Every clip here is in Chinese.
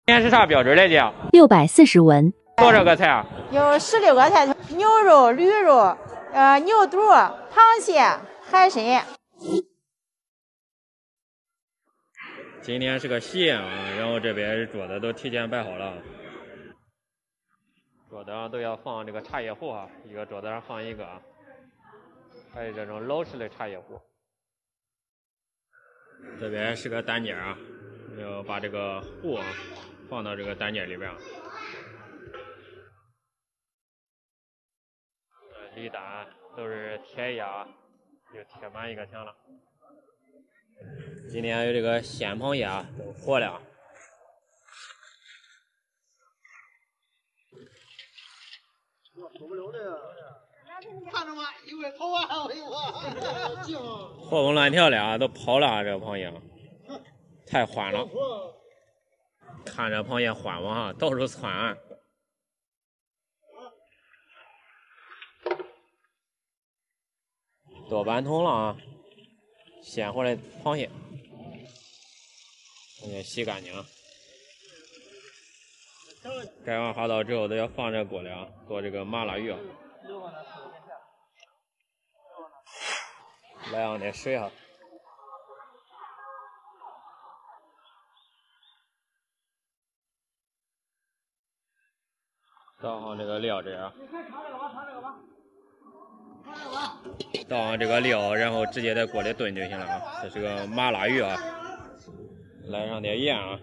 今天是啥标准来讲 ？640文。 多少个菜啊？ 有16个菜：牛肉、驴肉、牛肚、螃蟹、海参。 今天是个喜宴啊，然后这边桌子都提前摆好了，桌子上都要放这个茶叶壶啊，一个桌子上放一个啊，还有这种老式的茶叶壶。这边是个单间啊，要把这个壶啊放到这个单间里边。礼单都是铁压，就贴满一个墙了。今天有这个鲜螃蟹啊，都活了。 看着吗？一会跑完了，我活蹦乱跳的啊，都跑了啊！这个螃蟹太欢了，看着螃蟹欢嘛哈，到处窜。多半桶了啊，鲜活的螃蟹，洗干净。盖完花刀之后都要放这锅里啊，做这个麻辣鱼啊。来上点水啊。倒上这个料汁啊。倒上这个料，然后直接在锅里炖就行了啊。这是个麻辣鱼啊，来上点盐啊。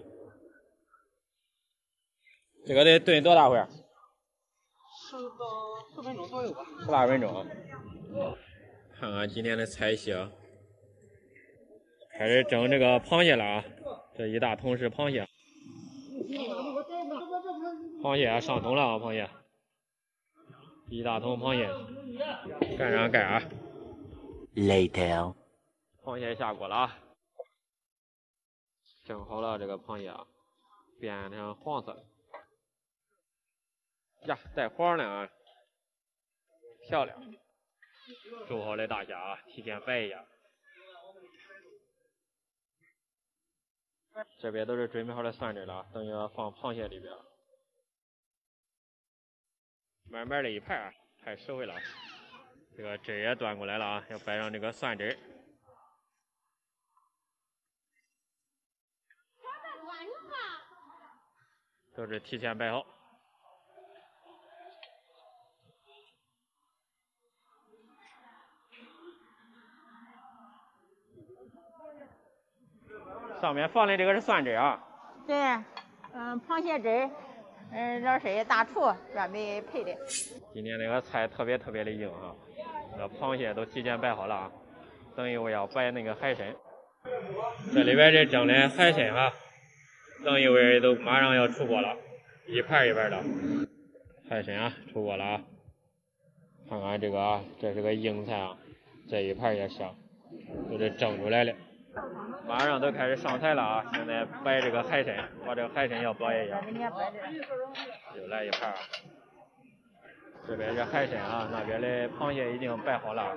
这个得炖多大会儿 ？10到10分钟左右吧。 18分钟啊。看看今天的菜系啊，开始蒸这个螃蟹了啊。这一大桶是螃蟹，螃蟹上桶了啊，螃蟹，一大桶螃蟹，盖上盖啊。 Later， 螃蟹下锅了啊，蒸好了这个螃蟹啊，变成黄色呀，带黄的啊，漂亮。煮好的大虾啊，提前摆一下。这边都是准备好的蒜汁了，等于要放螃蟹里边。慢慢的一盘啊，太实惠了。这个汁也端过来了啊，要摆上这个蒜汁。都是提前摆好。上面放的这个是蒜汁啊。 对，螃蟹汁，老师大厨专门配的。 今天那个菜特别的硬啊，那螃蟹都提前摆好了啊，等一会儿要摆那个海参。这里边是蒸的海参啊，等一会儿都马上要出锅了，一盘一盘的海参啊，出锅了啊。看看这个啊，这是个硬菜啊，这一盘也香，都是蒸出来的。马上都开始上菜了啊！现在摆这个海参，把这个海参要表演一下。又来一盘。这边是海参啊，那边的螃蟹已经摆好了。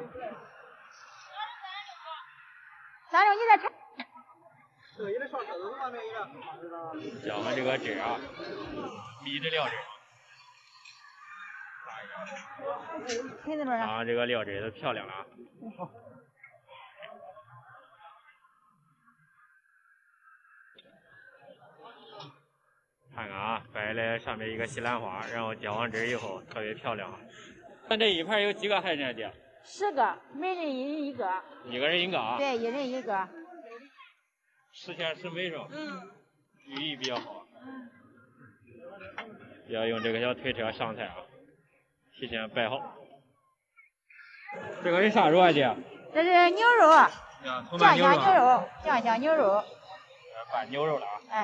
三六，你在炒？ 这也得上车子外面一个。 浇上这个汁啊，秘制料汁。啊，这个料汁都漂亮了啊。看看啊，摆了上面一个西兰花，然后浇完汁以后特别漂亮。咱这一盘有几个海参姐 ？10个，每人一个。 一个人一个啊？ 对，一人一个。 10全10美是吧？寓意比较好。要用这个小推车上菜啊，提前摆好。这个是啥肉啊姐？ 这是牛肉，酱香牛肉，酱香牛肉。 拌牛肉了啊。 哎。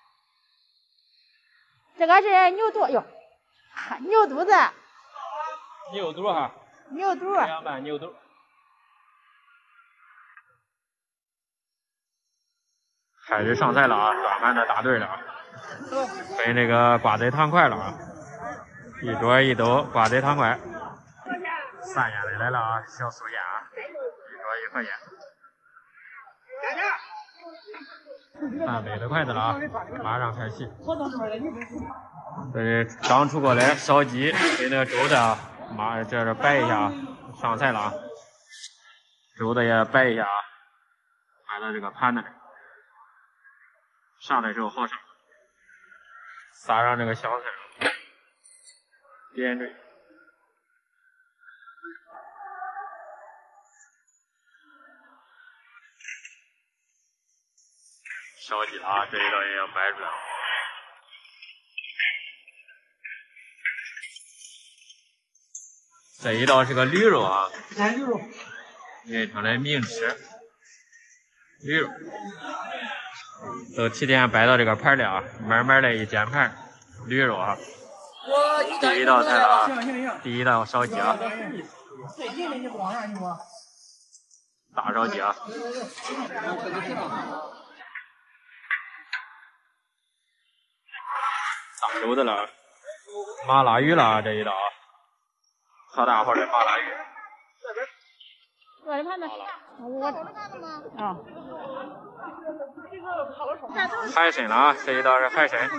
这个是牛肚哟，牛肚子。 牛肚哈。 牛肚。 凉拌牛肚。开始上菜了啊，端盘的大队了啊。分这个瓜子汤块了啊，一桌一兜瓜子汤块。3元的来了啊，小素馅啊，一桌1块钱。 300的筷子了啊，马上开戏。这是刚出锅的烧鸡跟那个粥的啊，这是摆一下，上菜了啊。粥的也摆一下啊，摆到这个盘子里。上来之后好上，撒上这个香菜，点缀。烧鸡了啊，这一道也要摆出来。这一道是个驴肉啊， 驴肉， 人称的名吃驴肉，都提前摆到这个盘里啊，慢慢的一煎盘，驴肉啊。第一道菜了啊，第一道烧鸡啊，大烧鸡啊。大粥的了，麻辣鱼了这一道啊，特大号的麻辣鱼。 我的盘子，啊。 海参了啊，这一道是海参。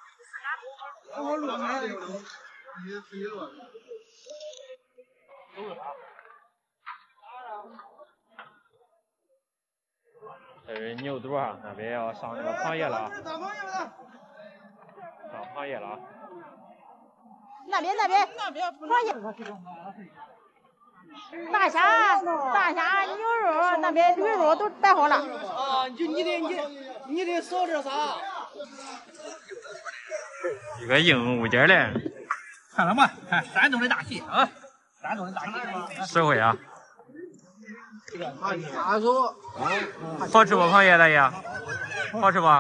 这是牛肚啊，那边要上那个螃蟹了啊。上螃蟹了啊！ 那边螃蟹、大虾、牛肉，那边驴肉都摆好了。 啊，就你得扫这啥？ 一个硬物件嘞。 看了吗？看山东的大蟹啊，山东的大蟹。 实惠啊！ 大手。 好吃不螃蟹大爷？好吃不？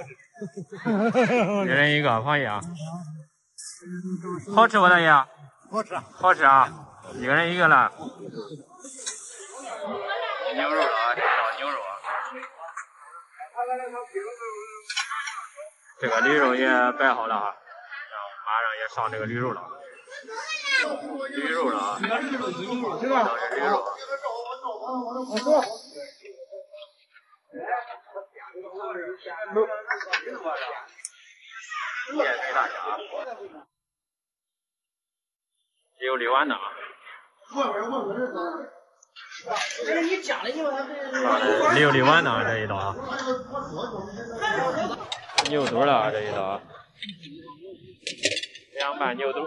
一人一个螃蟹啊！好吃不大爷？ 好吃。 好吃啊！一个人一个了。牛肉啊，这道牛肉啊。这个驴肉也摆好了哈，马上也上这个驴肉了。驴肉了啊！这道是驴肉。面对大家，也有6碗的啊。也有6碗的这一道啊。牛肚了这一道啊，凉拌牛肚。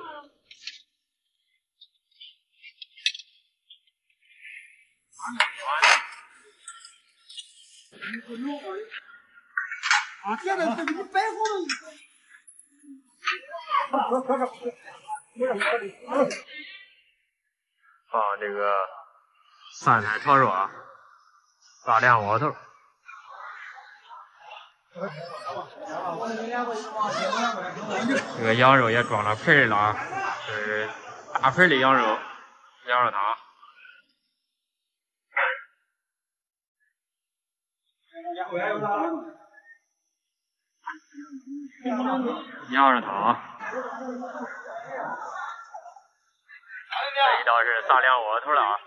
啊，现在是给你摆好了。 放这个酸菜炒肉啊，大凉窝头。这个羊肉也装了盆了啊，这是大盆的羊肉汤。羊肉汤，这一道是大凉窝头了啊。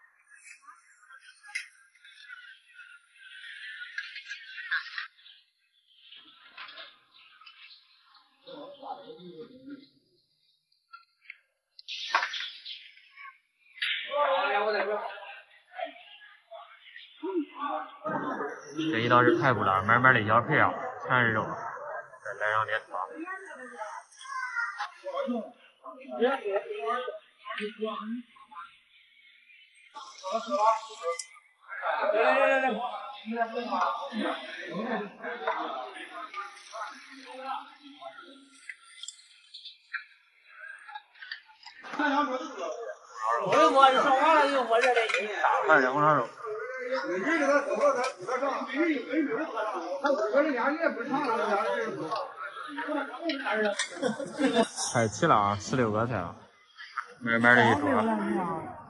这一道是排骨了，满满的腰皮啊，全是肉，再来上点汤。大盘的红烧肉。菜齐了啊，16个菜啊，满满的一桌。